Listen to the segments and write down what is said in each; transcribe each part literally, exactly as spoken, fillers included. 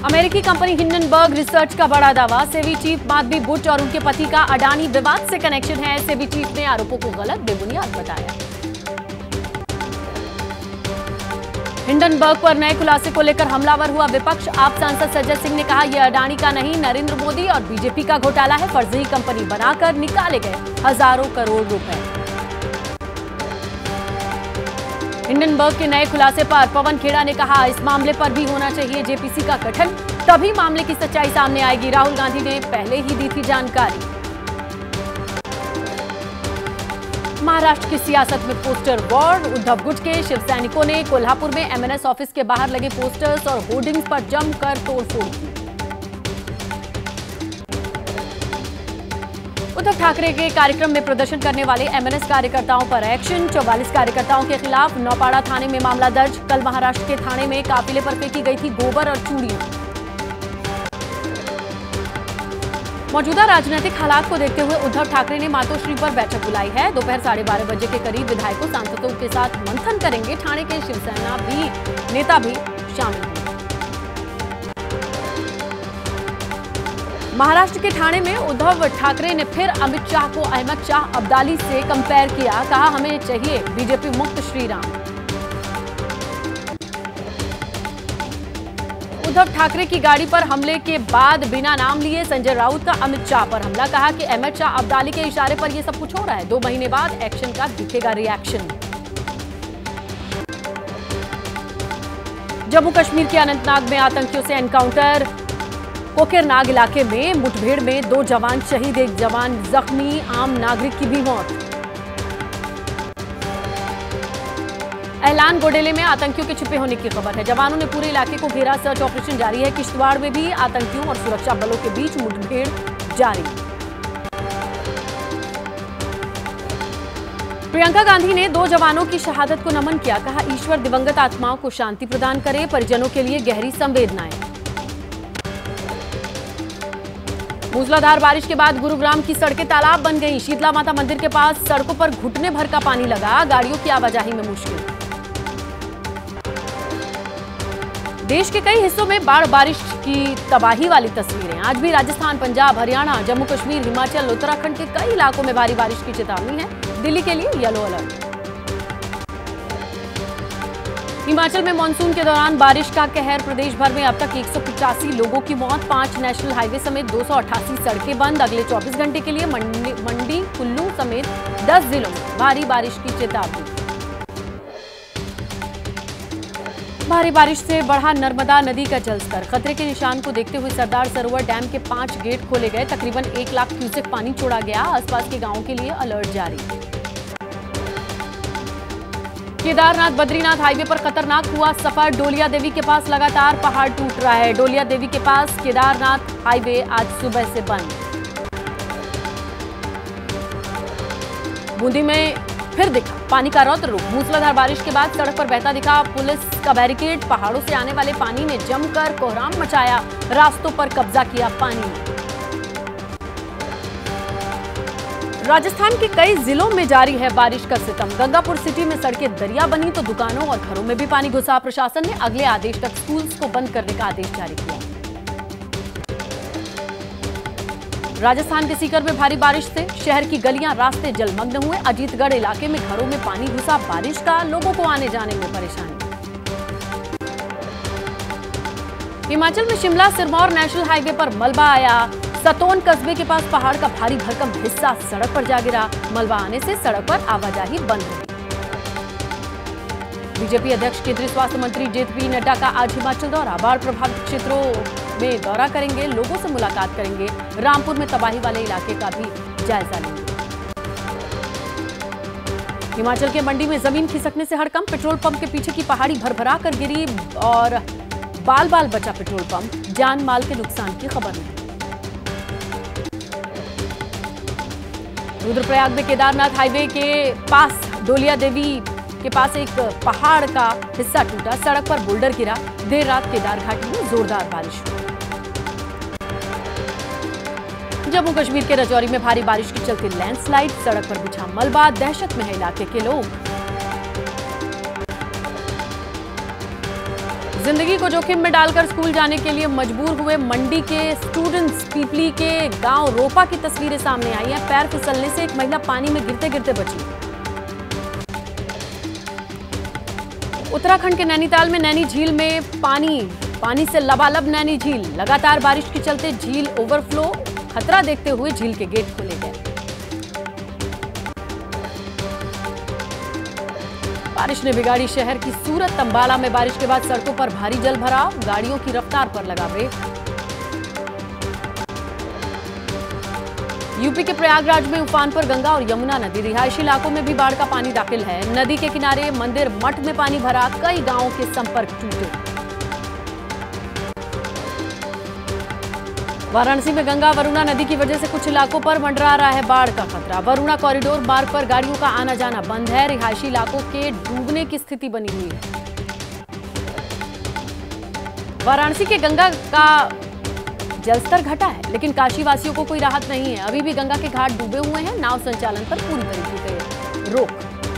अमेरिकी company Hindenburg research का बड़ा दावा। सेबी चीफ माधवी बुट और उनके पति का अडानी विवाद से कनेक्शन है। सेबी चीफ ने आरोपों को गलत बेबुनियाद बताया। हिंडनबर्ग पर नए खुलासे को लेकर हमलावर हुआ विपक्ष। आप सांसद सज्जन सिंह ने कहा, यह अडानी का नहीं, नरेंद्र मोदी और बीजेपी का घोटाला है। फर्जी कंपनी बनाकर निकाले गए हजारों करोड़ रुपए। हिंडनबर्ग के नए खुलासे पर पवन खेड़ा ने कहा, इस मामले पर भी होना चाहिए जेपीसी का गठन, तभी मामले की सच्चाई सामने आएगी। राहुल गांधी ने पहले ही दी थी जानकारी। महाराष्ट्र की सियासत में पोस्टर वॉर। उद्धव गुट के शिव सैनिकों ने कोल्हापुर में एमएनएस ऑफिस के बाहर लगे पोस्टर्स और होर्डिंग्स पर जमकर तोड़फोड़ की। उद्धव ठाकरे के कार्यक्रम में प्रदर्शन करने वाले एमएनएस कार्यकर्ताओं पर एक्शन। चौवालीस कार्यकर्ताओं के खिलाफ नौपाड़ा थाने में मामला दर्ज। कल महाराष्ट्र के थाने में काफिले पर फेंकी गई थी गोबर और चूड़ियां। मौजूदा राजनीतिक हालात को देखते हुए उद्धव ठाकरे ने मातोश्री पर बैठक बुलाई है। दोपहर साढ़े बारह बजे के करीब विधायकों सांसदों के साथ मंथन करेंगे। ठाणे के शिवसेना भी नेता भी शामिल होंगे। महाराष्ट्र के ठाणे में उद्धव ठाकरे ने फिर अमित शाह को अहमद शाह अब्दाली से कंपेयर किया। कहा, हमें चाहिए बीजेपी मुक्त श्रीराम। उद्धव ठाकरे की गाड़ी पर हमले के बाद बिना नाम लिए संजय राउत का अमित शाह पर हमला। कहा कि अहमद शाह अब्दाली के इशारे पर यह सब कुछ हो रहा है। दो महीने बाद एक्शन का दिखेगा रिएक्शन। जम्मू कश्मीर के अनंतनाग में आतंकियों से एनकाउंटर। कोकेरनाग इलाके में मुठभेड़ में दो जवान शहीद, एक जवान जख्मी, आम नागरिक की भी मौत। ऐलान गोडेले में आतंकियों के छिपे होने की खबर है। जवानों ने पूरे इलाके को घेरा, सर्च ऑपरेशन जारी है। किश्तवाड़ में भी आतंकियों और सुरक्षा बलों के बीच मुठभेड़ जारी। प्रियंका गांधी ने दो जवानों की शहादत को नमन किया। कहा, ईश्वर दिवंगत आत्माओं को शांति प्रदान करे। परिजनों के लिए गहरी संवेदनाएं। मूसलाधार बारिश के बाद गुरुग्राम की सड़कें तालाब बन गईं। शीतला माता मंदिर के पास सड़कों पर घुटने भर का पानी लगा। गाड़ियों की आवाजाही में मुश्किल। देश के कई हिस्सों में बाढ़ बारिश की तबाही वाली तस्वीरें। आज भी राजस्थान, पंजाब, हरियाणा, जम्मू कश्मीर, हिमाचल, उत्तराखंड के कई इलाकों में भारी बारिश की चेतावनी है। दिल्ली के लिए येलो अलर्ट। हिमाचल में मानसून के दौरान बारिश का कहर। प्रदेश भर में अब तक एक सौ पचासी लोगों की मौत। पांच नेशनल हाईवे समेत दो सौ अट्ठासी सड़कें बंद। अगले चौबीस घंटे के लिए मंडी, मंडी कुल्लू समेत दस जिलों में भारी बारिश की चेतावनी। भारी बारिश से बढ़ा नर्मदा नदी का जलस्तर। खतरे के निशान को देखते हुए सरदार सरोवर डैम के पांच गेट खोले गए। तकरीबन एक लाख क्यूसेक पानी छोड़ा गया। आसपास के गांवों के लिए अलर्ट जारी। केदारनाथ बद्रीनाथ हाईवे पर खतरनाक हुआ सफर। डोलिया देवी के पास लगातार पहाड़ टूट रहा है। डोलिया देवी के पास केदारनाथ हाईवे आज सुबह से बंद। बूंदी में फिर दिखा पानी का रौद्र रूप। मूसलाधार बारिश के बाद सड़क पर बहता दिखा पुलिस का बैरिकेड। पहाड़ों से आने वाले पानी ने जमकर कोहराम मचाया। रास्तों पर कब्जा किया पानी। राजस्थान के कई जिलों में जारी है बारिश का सितम। गंगापुर सिटी में सड़कें दरिया बनी तो दुकानों और घरों में भी पानी घुसा। प्रशासन ने अगले आदेश तक स्कूल्स को बंद करने का आदेश जारी किया। राजस्थान के सीकर में भारी बारिश से शहर की गलियां, रास्ते जलमग्न हुए। अजीतगढ़ इलाके में घरों में पानी घुसा। बारिश का लोगों को आने जाने में परेशानी। हिमाचल में शिमला सिरमौर नेशनल हाईवे पर मलबा आया। सतोन कस्बे के पास पहाड़ का भारी भरकम हिस्सा सड़क पर जा गिरा। मलबा आने से सड़क पर आवाजाही बंद रही। बीजेपी अध्यक्ष केंद्रीय स्वास्थ्य मंत्री जेपी नड्डा का आज हिमाचल दौरा। बाढ़ प्रभावित क्षेत्रों में दौरा करेंगे, लोगों से मुलाकात करेंगे। रामपुर में तबाही वाले इलाके का भी जायजा लेंगे। हिमाचल के मंडी में जमीन खिसकने से हड़कंप। पेट्रोल पंप के पीछे की पहाड़ी भरभरा कर गिरी और बाल बाल बचा पेट्रोल पंप। जान माल के नुकसान की खबर नहीं। रुद्रप्रयाग में केदारनाथ हाईवे के पास डोलिया देवी के पास एक पहाड़ का हिस्सा टूटा। सड़क पर बोल्डर गिरा। देर रात केदार घाटी में जोरदार बारिश हुई। जम्मू कश्मीर के राजौरी में भारी बारिश के चलते लैंडस्लाइड। सड़क पर बिछा मलबा। दहशत में है इलाके के लोग। जिंदगी को जोखिम में डालकर स्कूल जाने के लिए मजबूर हुए मंडी के स्टूडेंट्स। पीपली के गांव रोपा की तस्वीरें सामने आई हैं। पैर फिसलने से एक महिला पानी में गिरते गिरते बची। उत्तराखंड के नैनीताल में नैनी झील में पानी पानी से लबालब नैनी झील। लगातार बारिश के चलते झील ओवरफ्लो। खतरा देखते हुए झील के गेट खोले गए। बारिश ने बिगाड़ी शहर की सूरत। अंबाला में बारिश के बाद सड़कों पर भारी जल भराव। गाड़ियों की रफ्तार पर लगा ब्रेक। यूपी के प्रयागराज में उफान पर गंगा और यमुना नदी। रिहायशी इलाकों में भी बाढ़ का पानी दाखिल है। नदी के किनारे मंदिर मठ में पानी भरा। कई गांवों के संपर्क टूटे। वाराणसी में गंगा वरुणा नदी की वजह से कुछ इलाकों पर मंडरा रहा है बाढ़ का खतरा। वरुणा कॉरिडोर मार्ग पर गाड़ियों का आना जाना बंद है। रिहायशी इलाकों के डूबने की स्थिति बनी हुई है। वाराणसी के गंगा का जलस्तर घटा है, लेकिन काशी वासियों को कोई राहत नहीं है। अभी भी गंगा के घाट डूबे हुए हैं। नाव संचालन पर पूरी तरीके से रोक।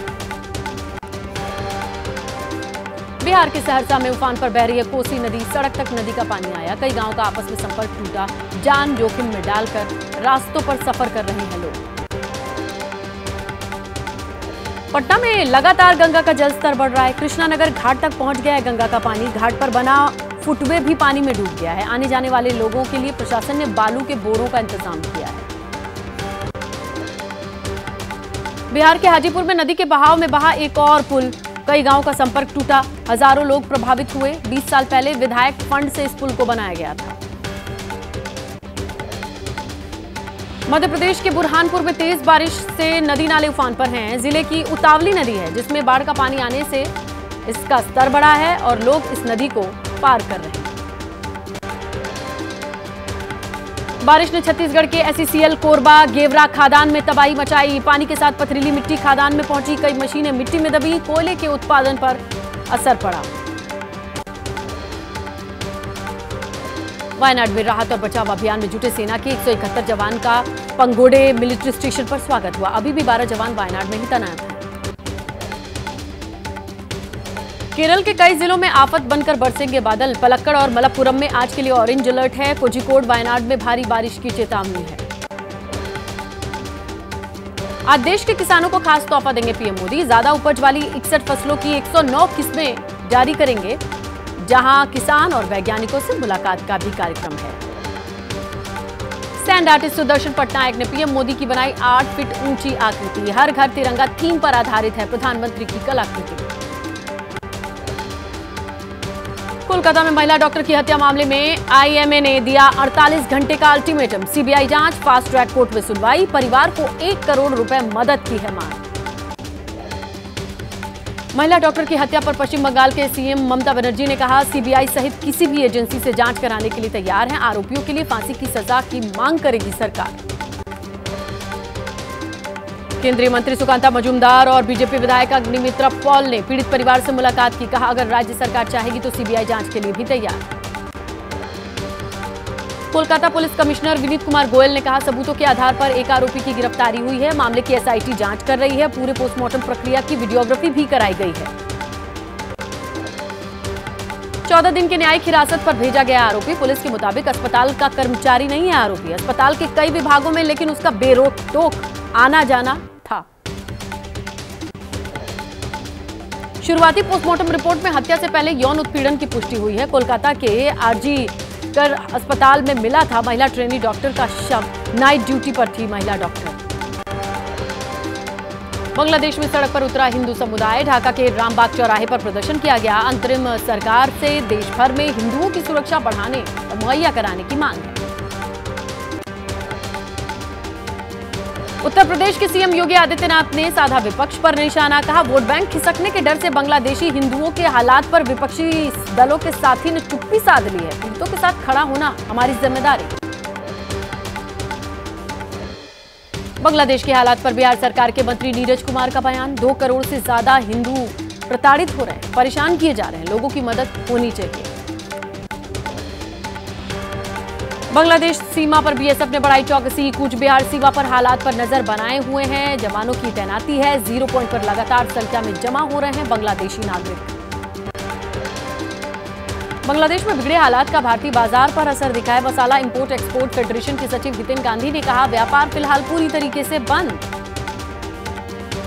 बिहार के सहरसा में उफान पर बह रही है कोसी नदी। सड़क तक नदी का पानी आया। कई गांवों का आपस में संपर्क टूटा। जान जोखिम में डालकर रास्तों पर सफर कर रहे हैं लोग। पटना में लगातार गंगा का जलस्तर बढ़ रहा है। कृष्णानगर घाट तक पहुंच गया है गंगा का पानी। घाट पर बना फुटवे भी पानी में डूब गया है। आने जाने वाले लोगों के लिए प्रशासन ने बालू के बोरों का इंतजाम किया है। बिहार के हाजीपुर में नदी के बहाव में बहा एक और पुल। कई गांवों का संपर्क टूटा। हजारों लोग प्रभावित हुए। बीस साल पहले विधायक फंड से इस पुल को बनाया गया था। मध्य प्रदेश के बुरहानपुर में तेज बारिश से नदी नाले उफान पर हैं। जिले की उतावली नदी है, जिसमें बाढ़ का पानी आने से इसका स्तर बढ़ा है और लोग इस नदी को पार कर रहे हैं। बारिश ने छत्तीसगढ़ के S E C L Korba Gevra खादान में तबाही मचाई। पानी के साथ पथरीली मिट्टी खादान में पहुंची। कई मशीनें मिट्टी में दबी। कोयले के उत्पादन पर असर पड़ा। वायनाड में राहत और बचाव अभियान में जुटे सेना के एक सौ इकहत्तर जवान का पंगोड़े मिलिट्री स्टेशन पर स्वागत हुआ। अभी भी बारह जवान वायनाड में ही तैनात हैं। केरल के कई जिलों में आफत बनकर बरसेंगे बादल। पलक्कड़ और मलप्पुरम में आज के लिए ऑरेंज अलर्ट है। कोझिकोड वायनाड में भारी बारिश की चेतावनी है। आज देश के किसानों को खास तोहफा देंगे पीएम मोदी। ज्यादा उपज वाली इकसठ फसलों की एक सौ नौ किस्में जारी करेंगे, जहां किसान और वैज्ञानिकों से मुलाकात का भी कार्यक्रम है। सैंड आर्टिस्ट सुदर्शन पटनायक ने पीएम मोदी की बनाई आठ फीट ऊंची आकृति। हर घर तिरंगा थीम पर आधारित है प्रधानमंत्री की कलाकृति। कोलकाता में महिला डॉक्टर की हत्या मामले में आई एम ए ने दिया अड़तालीस घंटे का अल्टीमेटम। सीबीआई जांच, फास्ट ट्रैक कोर्ट में सुनवाई। परिवार को एक करोड़ रुपए मदद की है मांग। महिला डॉक्टर की हत्या पर पश्चिम बंगाल के सीएम ममता बनर्जी ने कहा, सीबीआई सहित किसी भी एजेंसी से जांच कराने के लिए तैयार हैं। आरोपियों के लिए फांसी की सजा की मांग करेगी सरकार। केंद्रीय मंत्री सुकांता मजूमदार और बीजेपी विधायक अग्निमित्रा पॉल ने पीड़ित परिवार से मुलाकात की। कहा, अगर राज्य सरकार चाहेगी तो सीबीआई जांच के लिए भी तैयार। कोलकाता पुलिस कमिश्नर विनीत कुमार गोयल ने कहा, सबूतों के आधार पर एक आरोपी की गिरफ्तारी हुई है। मामले की एसआईटी जांच कर रही है। पूरे पोस्टमार्टम प्रक्रिया की वीडियोग्राफी भी कराई गई है। चौदह दिन की न्यायिक हिरासत पर भेजा गया आरोपी। पुलिस के मुताबिक अस्पताल का कर्मचारी नहीं है आरोपी। अस्पताल के कई विभागों में लेकिन उसका बेरोक टोक आना जाना था। शुरुआती पोस्टमार्टम रिपोर्ट में हत्या से पहले यौन उत्पीड़न की पुष्टि हुई है। कोलकाता के आरजी कर अस्पताल में मिला था महिला ट्रेनी डॉक्टर का शव। नाइट ड्यूटी पर थी महिला डॉक्टर। बांग्लादेश में सड़क पर उतरा हिंदू समुदाय। ढाका के रामबाग चौराहे पर प्रदर्शन किया गया। अंतरिम सरकार से देश भर में हिंदुओं की सुरक्षा बढ़ाने और मुहैया कराने की मांग है। उत्तर प्रदेश के सीएम योगी आदित्यनाथ ने साधा विपक्ष पर निशाना। कहा, वोट बैंक खिसकने के डर से बांग्लादेशी हिंदुओं के हालात पर विपक्षी दलों के साथी ने चुप्पी साध ली है। पीड़ितों के साथ खड़ा होना हमारी जिम्मेदारी। बांग्लादेश के हालात पर बिहार सरकार के मंत्री नीरज कुमार का बयान। दो करोड़ से ज्यादा हिंदू प्रताड़ित हो रहे हैं, परेशान किए जा रहे हैं। लोगों की मदद होनी चाहिए। बांग्लादेश सीमा पर बीएसएफ ने बढ़ाई चौकसी। कूच बिहार सीमा पर हालात पर नजर बनाए हुए हैं। जवानों की तैनाती है। जीरो पॉइंट पर लगातार संख्या में जमा हो रहे हैं बांग्लादेशी नागरिक। बांग्लादेश में बिगड़े हालात का भारतीय बाजार पर असर दिखा है। मसाला इंपोर्ट एक्सपोर्ट फेडरेशन के सचिव हितेन गांधी ने कहा, व्यापार फिलहाल पूरी तरीके से बंद।